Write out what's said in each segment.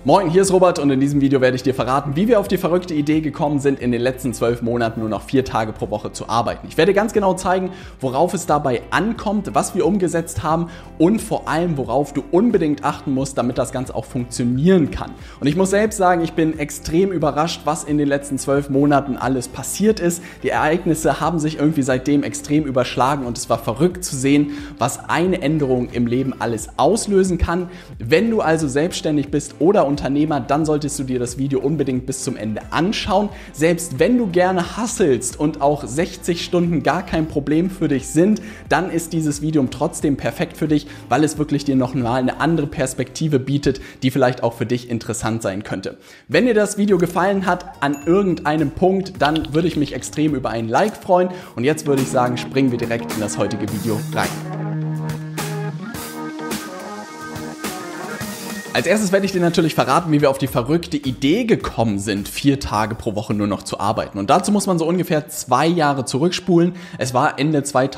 Moin, hier ist Robert und in diesem Video werde ich dir verraten, wie wir auf die verrückte Idee gekommen sind, in den letzten 12 Monaten nur noch 4 Tage pro Woche zu arbeiten. Ich werde ganz genau zeigen, worauf es dabei ankommt, was wir umgesetzt haben und vor allem, worauf du unbedingt achten musst, damit das Ganze auch funktionieren kann. Und ich muss selbst sagen, ich bin extrem überrascht, was in den letzten 12 Monaten alles passiert ist. Die Ereignisse haben sich irgendwie seitdem extrem überschlagen und es war verrückt zu sehen, was eine Änderung im Leben alles auslösen kann. Wenn du also selbstständig bist oder Unternehmer, dann solltest du dir das Video unbedingt bis zum Ende anschauen. Selbst wenn du gerne hustlest und auch 60 Stunden gar kein Problem für dich sind, dann ist dieses Video trotzdem perfekt für dich, weil es wirklich dir noch mal eine andere Perspektive bietet, die vielleicht auch für dich interessant sein könnte. Wenn dir das Video gefallen hat an irgendeinem Punkt, dann würde ich mich extrem über ein Like freuen. Und jetzt würde ich sagen, springen wir direkt in das heutige Video rein. Als erstes werde ich dir natürlich verraten, wie wir auf die verrückte Idee gekommen sind, 4 Tage pro Woche nur noch zu arbeiten. Und dazu muss man so ungefähr 2 Jahre zurückspulen. Es war Ende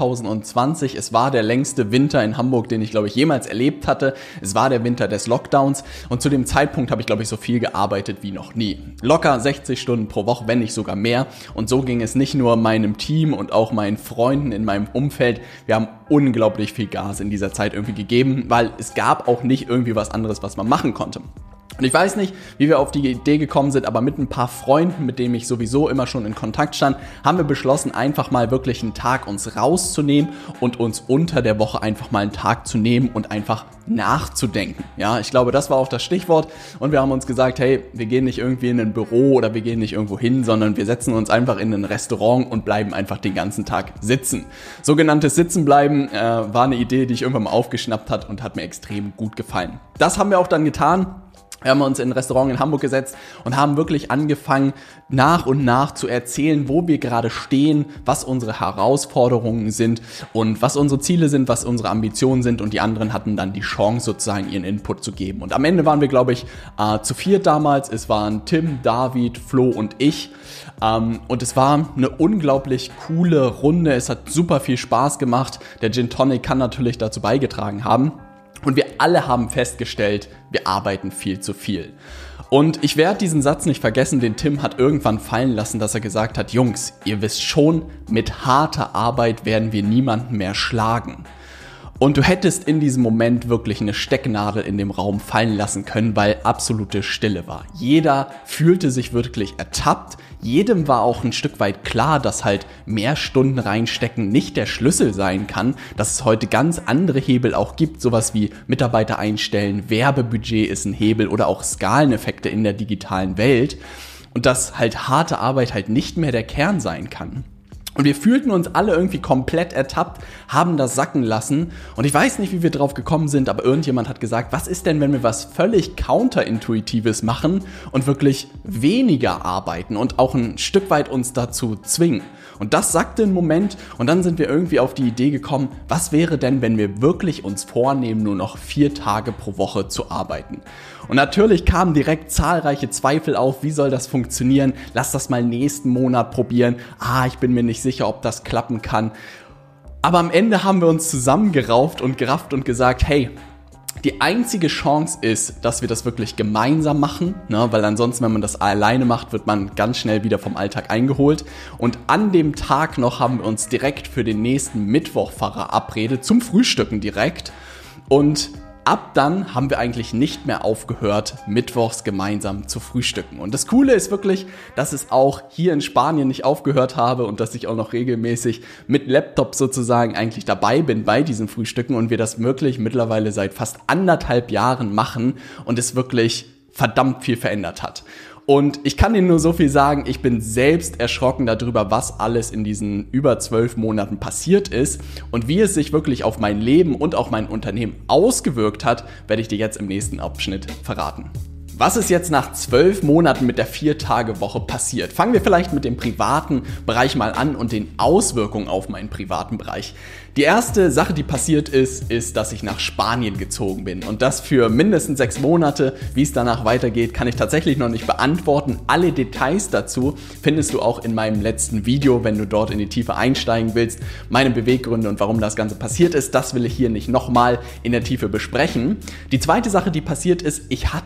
2020, es war der längste Winter in Hamburg, den ich, glaube ich, jemals erlebt hatte. Es war der Winter des Lockdowns und zu dem Zeitpunkt habe ich, glaube ich, so viel gearbeitet wie noch nie. Locker 60 Stunden pro Woche, wenn nicht sogar mehr. Und so ging es nicht nur meinem Team und auch meinen Freunden in meinem Umfeld. Wir haben unglaublich viel Gas in dieser Zeit irgendwie gegeben, weil es gab auch nicht irgendwie was anderes, was man machen konnte. Und ich weiß nicht, wie wir auf die Idee gekommen sind, aber mit ein paar Freunden, mit denen ich sowieso immer schon in Kontakt stand, haben wir beschlossen, einfach mal wirklich einen Tag uns rauszunehmen und uns unter der Woche einfach mal einen Tag zu nehmen und einfach nachzudenken. Ja, ich glaube, das war auch das Stichwort und wir haben uns gesagt, hey, wir gehen nicht irgendwie in ein Büro oder wir gehen nicht irgendwo hin, sondern wir setzen uns einfach in ein Restaurant und bleiben einfach den ganzen Tag sitzen. Sogenanntes Sitzenbleiben war eine Idee, die ich irgendwann mal aufgeschnappt hat und hat mir extrem gut gefallen. Das haben wir auch dann getan. Wir haben uns in ein Restaurant in Hamburg gesetzt und haben wirklich angefangen, nach und nach zu erzählen, wo wir gerade stehen, was unsere Herausforderungen sind und was unsere Ziele sind, was unsere Ambitionen sind, und die anderen hatten dann die Chance, sozusagen ihren Input zu geben. Und am Ende waren wir, glaube ich, zu 4 damals. Es waren Tim, David, Flo und ich. Und es war eine unglaublich coole Runde. Es hat super viel Spaß gemacht. Der Gin Tonic kann natürlich dazu beigetragen haben. Und wir alle haben festgestellt, wir arbeiten viel zu viel. Und ich werde diesen Satz nicht vergessen, den Tim hat irgendwann fallen lassen, dass er gesagt hat, Jungs, ihr wisst schon, mit harter Arbeit werden wir niemanden mehr schlagen. Und du hättest in diesem Moment wirklich eine Stecknadel in dem Raum fallen lassen können, weil absolute Stille war. Jeder fühlte sich wirklich ertappt. Jedem war auch ein Stück weit klar, dass halt mehr Stunden reinstecken nicht der Schlüssel sein kann, dass es heute ganz andere Hebel auch gibt, sowas wie Mitarbeiter einstellen, Werbebudget ist ein Hebel oder auch Skaleneffekte in der digitalen Welt, und dass halt harte Arbeit halt nicht mehr der Kern sein kann. Und wir fühlten uns alle irgendwie komplett ertappt, haben das sacken lassen. Und ich weiß nicht, wie wir drauf gekommen sind, aber irgendjemand hat gesagt, was ist denn, wenn wir was völlig counterintuitives machen und wirklich weniger arbeiten und auch ein Stück weit uns dazu zwingen? Und das sackte einen Moment und dann sind wir irgendwie auf die Idee gekommen, was wäre denn, wenn wir wirklich uns vornehmen, nur noch 4 Tage pro Woche zu arbeiten? Und natürlich kamen direkt zahlreiche Zweifel auf, wie soll das funktionieren? Lass das mal nächsten Monat probieren. Ich bin mir nicht sicher, ob das klappen kann. Aber am Ende haben wir uns zusammengerauft und gerafft und gesagt, hey, die einzige Chance ist, dass wir das wirklich gemeinsam machen, ne? Weil ansonsten, wenn man das alleine macht, wird man ganz schnell wieder vom Alltag eingeholt. Und an dem Tag noch haben wir uns direkt für den nächsten Mittwoch verabredet, zum Frühstücken direkt. Und ab dann haben wir eigentlich nicht mehr aufgehört, mittwochs gemeinsam zu frühstücken. Und das Coole ist wirklich, dass es auch hier in Spanien nicht aufgehört habe und dass ich auch noch regelmäßig mit Laptop sozusagen eigentlich dabei bin bei diesen Frühstücken und wir das wirklich mittlerweile seit fast 1,5 Jahren machen und es wirklich verdammt viel verändert hat. Und ich kann dir nur so viel sagen, ich bin selbst erschrocken darüber, was alles in diesen über 12 Monaten passiert ist und wie es sich wirklich auf mein Leben und auch mein Unternehmen ausgewirkt hat, werde ich dir jetzt im nächsten Abschnitt verraten. Was ist jetzt nach 12 Monaten mit der 4-Tage-Woche passiert? Fangen wir vielleicht mit dem privaten Bereich mal an und den Auswirkungen auf meinen privaten Bereich. Die erste Sache, die passiert ist, dass ich nach Spanien gezogen bin. Und das für mindestens 6 Monate. Wie es danach weitergeht, kann ich tatsächlich noch nicht beantworten. Alle Details dazu findest du auch in meinem letzten Video, wenn du dort in die Tiefe einsteigen willst. Meine Beweggründe und warum das Ganze passiert ist, das will ich hier nicht nochmal in der Tiefe besprechen. Die zweite Sache, die passiert ist, ich hatte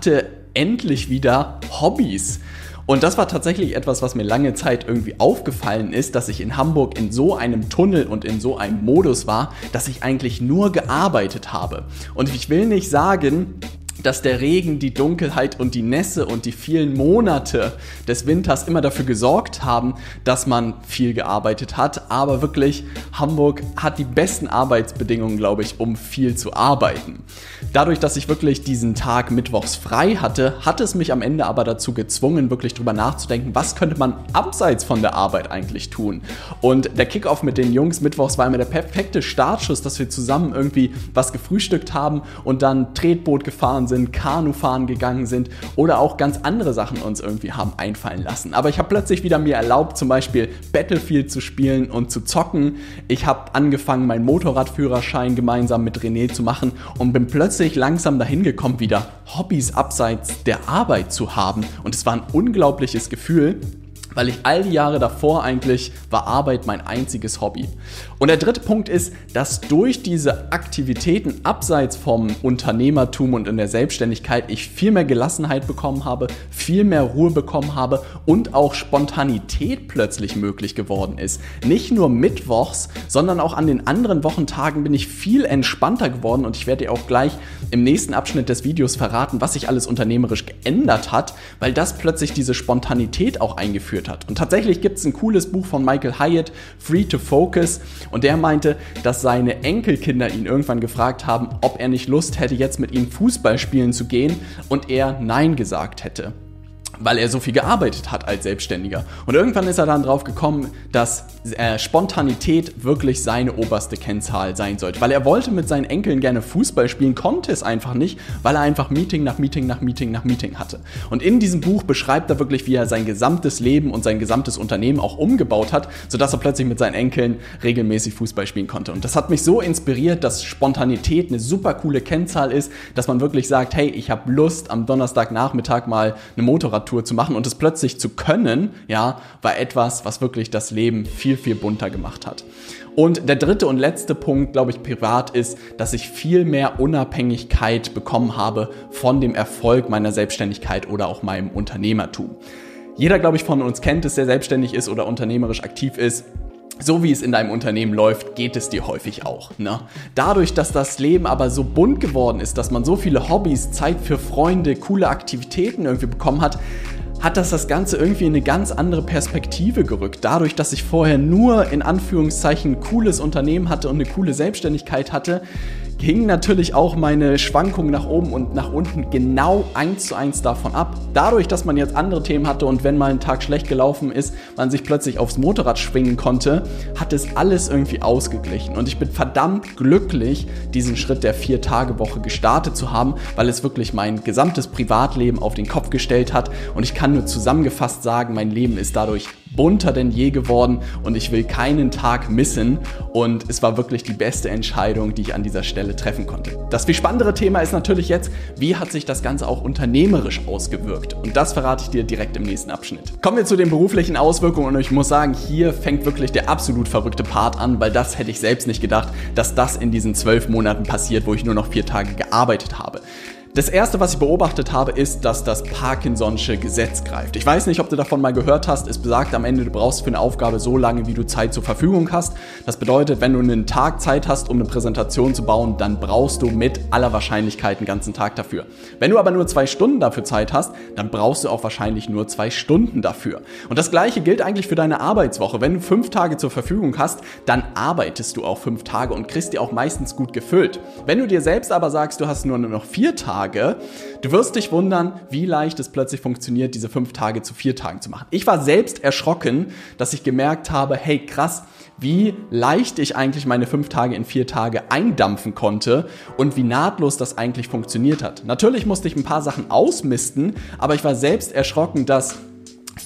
endlich wieder Hobbys. Und das war tatsächlich etwas, was mir lange Zeit irgendwie aufgefallen ist, dass ich in Hamburg in so einem Tunnel und in so einem Modus war, dass ich eigentlich nur gearbeitet habe. Und ich will nicht sagen, dass der Regen, die Dunkelheit und die Nässe und die vielen Monate des Winters immer dafür gesorgt haben, dass man viel gearbeitet hat. Aber wirklich, Hamburg hat die besten Arbeitsbedingungen, glaube ich, um viel zu arbeiten. Dadurch, dass ich wirklich diesen Tag mittwochs frei hatte, hat es mich am Ende aber dazu gezwungen, wirklich drüber nachzudenken, was könnte man abseits von der Arbeit eigentlich tun. Und der Kickoff mit den Jungs mittwochs war immer der perfekte Startschuss, dass wir zusammen irgendwie was gefrühstückt haben und dann Tretboot gefahren sind, Kanufahren gegangen sind oder auch ganz andere Sachen uns irgendwie haben einfallen lassen. Aber ich habe plötzlich wieder mir erlaubt, zum Beispiel Battlefield zu spielen und zu zocken. Ich habe angefangen, meinen Motorradführerschein gemeinsam mit René zu machen und bin plötzlich langsam dahin gekommen, wieder Hobbys abseits der Arbeit zu haben. Und es war ein unglaubliches Gefühl, weil ich all die Jahre davor eigentlich war Arbeit mein einziges Hobby. Und der dritte Punkt ist, dass durch diese Aktivitäten abseits vom Unternehmertum und in der Selbstständigkeit ich viel mehr Gelassenheit bekommen habe, viel mehr Ruhe bekommen habe und auch Spontanität plötzlich möglich geworden ist. Nicht nur mittwochs, sondern auch an den anderen Wochentagen bin ich viel entspannter geworden und ich werde dir auch gleich im nächsten Abschnitt des Videos verraten, was sich alles unternehmerisch geändert hat, weil das plötzlich diese Spontanität auch eingeführt hat. Und tatsächlich gibt es ein cooles Buch von Michael Hyatt, Free to Focus, und der meinte, dass seine Enkelkinder ihn irgendwann gefragt haben, ob er nicht Lust hätte, jetzt mit ihnen Fußball spielen zu gehen, und er Nein gesagt hätte, weil er so viel gearbeitet hat als Selbstständiger. Und irgendwann ist er dann drauf gekommen, dass Spontanität wirklich seine oberste Kennzahl sein sollte. Weil er wollte mit seinen Enkeln gerne Fußball spielen, konnte es einfach nicht, weil er einfach Meeting nach Meeting nach Meeting nach Meeting hatte. Und in diesem Buch beschreibt er wirklich, wie er sein gesamtes Leben und sein gesamtes Unternehmen auch umgebaut hat, sodass er plötzlich mit seinen Enkeln regelmäßig Fußball spielen konnte. Und das hat mich so inspiriert, dass Spontanität eine super coole Kennzahl ist, dass man wirklich sagt, hey, ich habe Lust, am Donnerstagnachmittag mal eine Motorradtour zu machen, und es plötzlich zu können, ja, war etwas, was wirklich das Leben viel, viel bunter gemacht hat. Und der dritte und letzte Punkt, glaube ich, privat ist, dass ich viel mehr Unabhängigkeit bekommen habe von dem Erfolg meiner Selbstständigkeit oder auch meinem Unternehmertum. Jeder, glaube ich, von uns kennt es, der selbstständig ist oder unternehmerisch aktiv ist. So wie es in deinem Unternehmen läuft, geht es dir häufig auch, ne? Dadurch, dass das Leben aber so bunt geworden ist, dass man so viele Hobbys, Zeit für Freunde, coole Aktivitäten irgendwie bekommen hat, hat das Ganze irgendwie in eine ganz andere Perspektive gerückt. Dadurch, dass ich vorher nur in Anführungszeichen ein cooles Unternehmen hatte und eine coole Selbstständigkeit hatte, hingen natürlich auch meine Schwankungen nach oben und nach unten genau 1:1 davon ab. Dadurch, dass man jetzt andere Themen hatte und wenn mal ein Tag schlecht gelaufen ist, man sich plötzlich aufs Motorrad schwingen konnte, hat es alles irgendwie ausgeglichen. Und ich bin verdammt glücklich, diesen Schritt der 4-Tage-Woche gestartet zu haben, weil es wirklich mein gesamtes Privatleben auf den Kopf gestellt hat. Und ich kann nur zusammengefasst sagen, mein Leben ist dadurch bunter denn je geworden und ich will keinen Tag missen, und es war wirklich die beste Entscheidung, die ich an dieser Stelle treffen konnte. Das viel spannendere Thema ist natürlich jetzt, wie hat sich das Ganze auch unternehmerisch ausgewirkt, und das verrate ich dir direkt im nächsten Abschnitt. Kommen wir zu den beruflichen Auswirkungen, und ich muss sagen, hier fängt wirklich der absolut verrückte Part an, weil das hätte ich selbst nicht gedacht, dass das in diesen 12 Monaten passiert, wo ich nur noch 4 Tage gearbeitet habe. Das erste, was ich beobachtet habe, ist, dass das Parkinson'sche Gesetz greift. Ich weiß nicht, ob du davon mal gehört hast. Es besagt am Ende, du brauchst für eine Aufgabe so lange, wie du Zeit zur Verfügung hast. Das bedeutet, wenn du einen Tag Zeit hast, um eine Präsentation zu bauen, dann brauchst du mit aller Wahrscheinlichkeit einen ganzen Tag dafür. Wenn du aber nur 2 Stunden dafür Zeit hast, dann brauchst du auch wahrscheinlich nur 2 Stunden dafür. Und das Gleiche gilt eigentlich für deine Arbeitswoche. Wenn du 5 Tage zur Verfügung hast, dann arbeitest du auch 5 Tage und kriegst die auch meistens gut gefüllt. Wenn du dir selbst aber sagst, du hast nur noch 4 Tage, du wirst dich wundern, wie leicht es plötzlich funktioniert, diese 5 Tage zu 4 Tagen zu machen. Ich war selbst erschrocken, dass ich gemerkt habe, hey krass, wie leicht ich eigentlich meine 5 Tage in 4 Tage eindampfen konnte und wie nahtlos das eigentlich funktioniert hat. Natürlich musste ich ein paar Sachen ausmisten, aber ich war selbst erschrocken, dass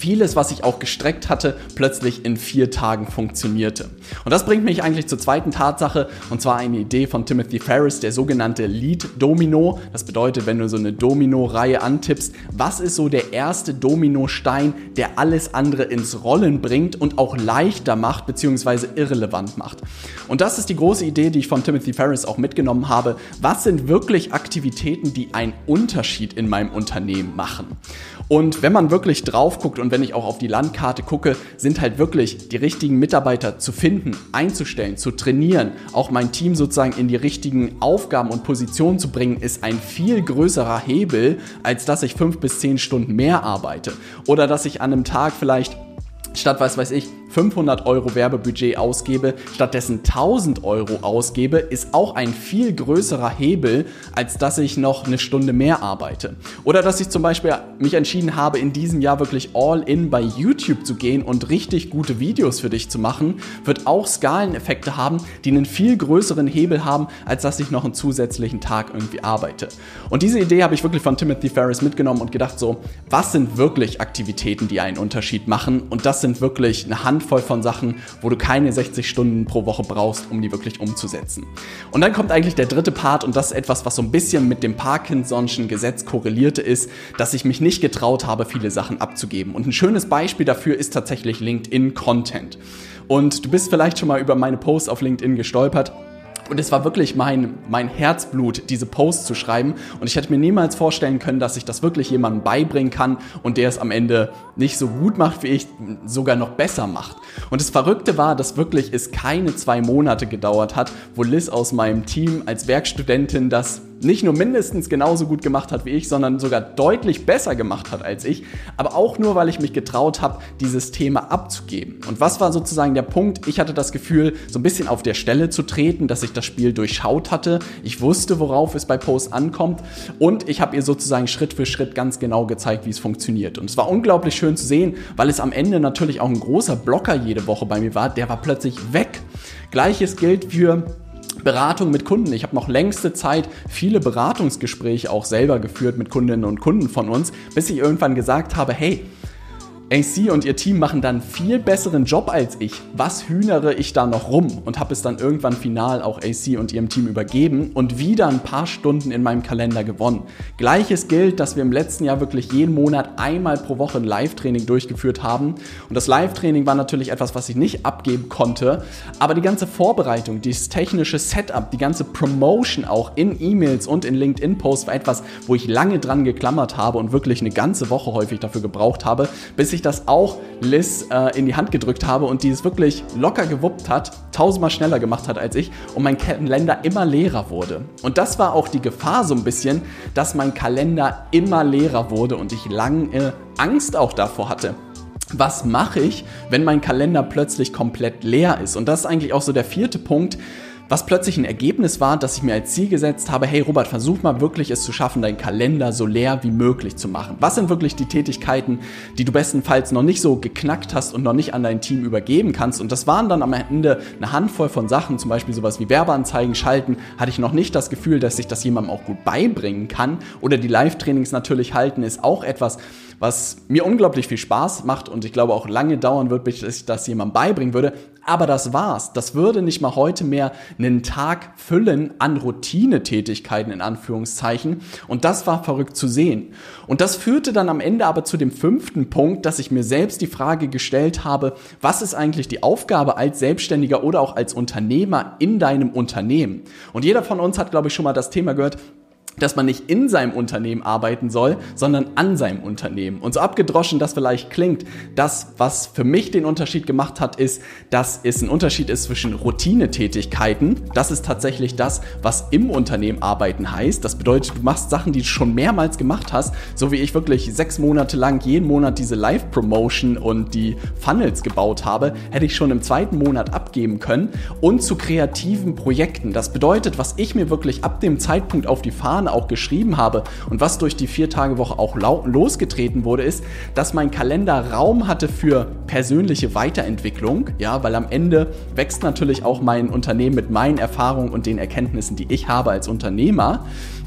vieles, was ich auch gestreckt hatte, plötzlich in 4 Tagen funktionierte. Und das bringt mich eigentlich zur zweiten Tatsache, und zwar eine Idee von Timothy Ferriss, der sogenannte Lead Domino. Das bedeutet, wenn du so eine Domino-Reihe antippst, was ist so der erste Dominostein, der alles andere ins Rollen bringt und auch leichter macht bzw. irrelevant macht. Und das ist die große Idee, die ich von Timothy Ferriss auch mitgenommen habe. Was sind wirklich Aktivitäten, die einen Unterschied in meinem Unternehmen machen? Und wenn man wirklich drauf guckt und wenn ich auch auf die Landkarte gucke, sind halt wirklich die richtigen Mitarbeiter zu finden, einzustellen, zu trainieren, auch mein Team sozusagen in die richtigen Aufgaben und Positionen zu bringen, ist ein viel größerer Hebel, als dass ich 5 bis 10 Stunden mehr arbeite. Oder dass ich an einem Tag vielleicht statt, 500 Euro Werbebudget ausgebe, stattdessen 1000 Euro ausgebe, ist auch ein viel größerer Hebel, als dass ich noch eine Stunde mehr arbeite. Oder dass ich zum Beispiel mich entschieden habe, in diesem Jahr wirklich all in bei YouTube zu gehen und richtig gute Videos für dich zu machen, wird auch Skaleneffekte haben, die einen viel größeren Hebel haben, als dass ich noch einen zusätzlichen Tag irgendwie arbeite. Und diese Idee habe ich wirklich von Timothy Ferriss mitgenommen und gedacht so, was sind wirklich Aktivitäten, die einen Unterschied machen? Und das sind wirklich eine Handvoll von Sachen, wo du keine 60 Stunden pro Woche brauchst, um die wirklich umzusetzen. Und dann kommt eigentlich der dritte Part und das ist etwas, was so ein bisschen mit dem Parkinson'schen Gesetz korrelierte ist, dass ich mich nicht getraut habe, viele Sachen abzugeben. Und ein schönes Beispiel dafür ist tatsächlich LinkedIn-Content. Und du bist vielleicht schon mal über meine Posts auf LinkedIn gestolpert. Und es war wirklich mein Herzblut, diese Posts zu schreiben. Und ich hätte mir niemals vorstellen können, dass ich das wirklich jemandem beibringen kann und der es am Ende nicht so gut macht, wie ich, sogar noch besser macht. Und das Verrückte war, dass wirklich es keine 2 Monate gedauert hat, wo Liz aus meinem Team als Werkstudentin das nicht nur mindestens genauso gut gemacht hat wie ich, sondern sogar deutlich besser gemacht hat als ich, aber auch nur, weil ich mich getraut habe, dieses Thema abzugeben. Und was war sozusagen der Punkt? Ich hatte das Gefühl, so ein bisschen auf der Stelle zu treten, dass ich das Spiel durchschaut hatte. Ich wusste, worauf es bei Posts ankommt und ich habe ihr sozusagen Schritt für Schritt ganz genau gezeigt, wie es funktioniert. Und es war unglaublich schön zu sehen, weil es am Ende natürlich auch ein großer Blocker jede Woche bei mir war, der war plötzlich weg. Gleiches gilt für Beratung mit Kunden. Ich habe noch längste Zeit viele Beratungsgespräche auch selber geführt mit Kundinnen und Kunden von uns, bis ich irgendwann gesagt habe, hey, AC und ihr Team machen dann viel besseren Job als ich. Was hühnere ich da noch rum? Und habe es dann irgendwann final auch AC und ihrem Team übergeben und wieder ein paar Stunden in meinem Kalender gewonnen. Gleiches gilt, dass wir im letzten Jahr wirklich jeden Monat einmal pro Woche ein Live-Training durchgeführt haben. Und das Live-Training war natürlich etwas, was ich nicht abgeben konnte. Aber die ganze Vorbereitung, dieses technische Setup, die ganze Promotion auch in E-Mails und in LinkedIn-Posts war etwas, wo ich lange dran geklammert habe und wirklich eine ganze Woche häufig dafür gebraucht habe, bis ich das auch Liz in die Hand gedrückt habe und die es wirklich locker gewuppt hat, 1000-mal schneller gemacht hat als ich und mein Kalender immer leerer wurde. Und das war auch die Gefahr so ein bisschen, dass mein Kalender immer leerer wurde und ich lange Angst auch davor hatte. Was mache ich, wenn mein Kalender plötzlich komplett leer ist? Und das ist eigentlich auch so der 4. Punkt, was plötzlich ein Ergebnis war, dass ich mir als Ziel gesetzt habe, hey Robert, versuch mal wirklich es zu schaffen, deinen Kalender so leer wie möglich zu machen. Was sind wirklich die Tätigkeiten, die du bestenfalls noch nicht so geknackt hast und noch nicht an dein Team übergeben kannst? Und das waren dann am Ende eine Handvoll von Sachen, zum Beispiel sowas wie Werbeanzeigen schalten, hatte ich noch nicht das Gefühl, dass ich das jemandem auch gut beibringen kann. Oder die Live-Trainings natürlich halten, ist auch etwas, was mir unglaublich viel Spaß macht und ich glaube auch lange dauern wird, bis ich das jemandem beibringen würde. Aber das war's. Das würde nicht mal heute mehr einen Tag füllen an Routinetätigkeiten in Anführungszeichen. Und das war verrückt zu sehen. Und das führte dann am Ende aber zu dem 5. Punkt, dass ich mir selbst die Frage gestellt habe, was ist eigentlich die Aufgabe als Selbstständiger oder auch als Unternehmer in deinem Unternehmen? Und jeder von uns hat, glaube ich, schon mal das Thema gehört, dass man nicht in seinem Unternehmen arbeiten soll, sondern an seinem Unternehmen. Und so abgedroschen das vielleicht klingt, das, was für mich den Unterschied gemacht hat, ist, dass es ein Unterschied ist zwischen Routinetätigkeiten. Das ist tatsächlich das, was im Unternehmen arbeiten heißt. Das bedeutet, du machst Sachen, die du schon mehrmals gemacht hast, so wie ich wirklich 6 Monate lang jeden Monat diese Live-Promotion und die Funnels gebaut habe, hätte ich schon im 2. Monat abgeben können. Und zu kreativen Projekten. Das bedeutet, was ich mir wirklich ab dem Zeitpunkt auf die Fahne auch geschrieben habe und was durch die 4-Tage-Woche auch losgetreten wurde, ist, dass mein Kalender Raum hatte für persönliche Weiterentwicklung, ja, weil am Ende wächst natürlich auch mein Unternehmen mit meinen Erfahrungen und den Erkenntnissen, die ich habe als Unternehmer.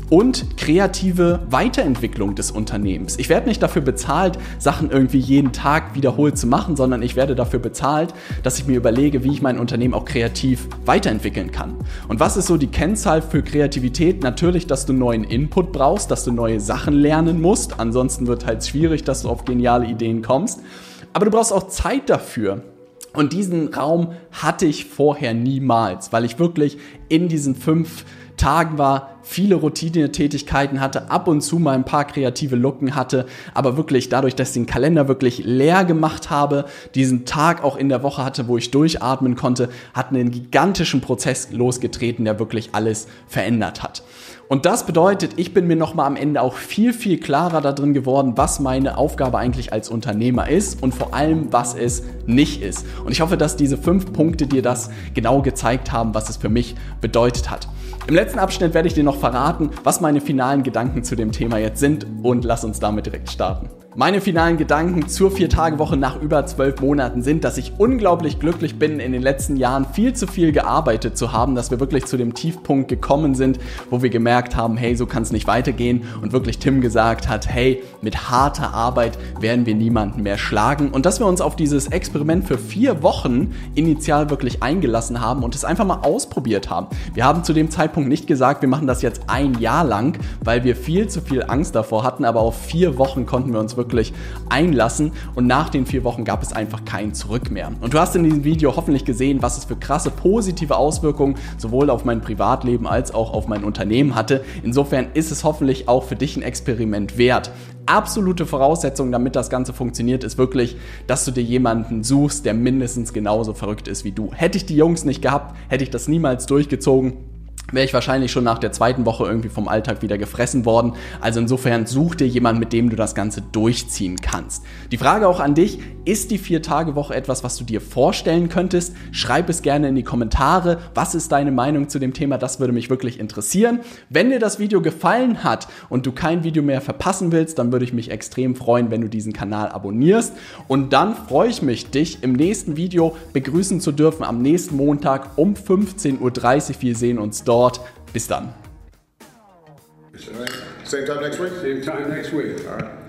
und kreative Weiterentwicklung des Unternehmens. Ich werde nicht dafür bezahlt, Sachen irgendwie jeden Tag wiederholt zu machen, sondern ich werde dafür bezahlt, dass ich mir überlege, wie ich mein Unternehmen auch kreativ weiterentwickeln kann. Und was ist so die Kennzahl für Kreativität? Natürlich, dass du neuen Input brauchst, dass du neue Sachen lernen musst. Ansonsten wird halt schwierig, dass du auf geniale Ideen kommst. Aber du brauchst auch Zeit dafür. Und diesen Raum hatte ich vorher niemals, weil ich wirklich in diesen 5 Tagen war, viele Routinetätigkeiten hatte, ab und zu mal ein paar kreative Lücken hatte, aber wirklich dadurch, dass ich den Kalender wirklich leer gemacht habe, diesen Tag auch in der Woche hatte, wo ich durchatmen konnte, hat einen gigantischen Prozess losgetreten, der wirklich alles verändert hat. Und das bedeutet, ich bin mir nochmal am Ende auch viel, viel klarer darin geworden, was meine Aufgabe eigentlich als Unternehmer ist und vor allem, was es nicht ist. Und ich hoffe, dass diese 5 Punkte dir das genau gezeigt haben, was es für mich bedeutet hat. Im letzten Abschnitt werde ich dir noch verraten, was meine finalen Gedanken zu dem Thema jetzt sind und lass uns damit direkt starten. Meine finalen Gedanken zur 4-Tage-Woche nach über 12 Monaten sind, dass ich unglaublich glücklich bin, in den letzten Jahren viel zu viel gearbeitet zu haben, dass wir wirklich zu dem Tiefpunkt gekommen sind, wo wir gemerkt haben, hey, so kann es nicht weitergehen und wirklich Tim gesagt hat, hey, mit harter Arbeit werden wir niemanden mehr schlagen und dass wir uns auf dieses Experiment für 4 Wochen initial wirklich eingelassen haben und es einfach mal ausprobiert haben. Wir haben zu dem Zeitpunkt nicht gesagt, wir machen das jetzt 1 Jahr lang, weil wir viel zu viel Angst davor hatten, aber auf 4 Wochen konnten wir uns wirklich einlassen und nach den 4 Wochen gab es einfach kein Zurück mehr. Und du hast in diesem Video hoffentlich gesehen, was es für krasse positive Auswirkungen sowohl auf mein Privatleben als auch auf mein Unternehmen hatte. Insofern ist es hoffentlich auch für dich ein Experiment wert. Absolute Voraussetzung, damit das Ganze funktioniert, ist wirklich, dass du dir jemanden suchst, der mindestens genauso verrückt ist wie du. Hätte ich die Jungs nicht gehabt, hätte ich das niemals durchgezogen, wäre ich wahrscheinlich schon nach der 2. Woche irgendwie vom Alltag wieder gefressen worden. Also insofern such dir jemanden, mit dem du das Ganze durchziehen kannst. Die Frage auch an dich, ist die 4-Tage-Woche etwas, was du dir vorstellen könntest? Schreib es gerne in die Kommentare. Was ist deine Meinung zu dem Thema? Das würde mich wirklich interessieren. Wenn dir das Video gefallen hat und du kein Video mehr verpassen willst, dann würde ich mich extrem freuen, wenn du diesen Kanal abonnierst. Und dann freue ich mich, dich im nächsten Video begrüßen zu dürfen, am nächsten Montag um 15:30 Uhr. Wir sehen uns dort. Bis dann. Same time next week? Same time next week. All right.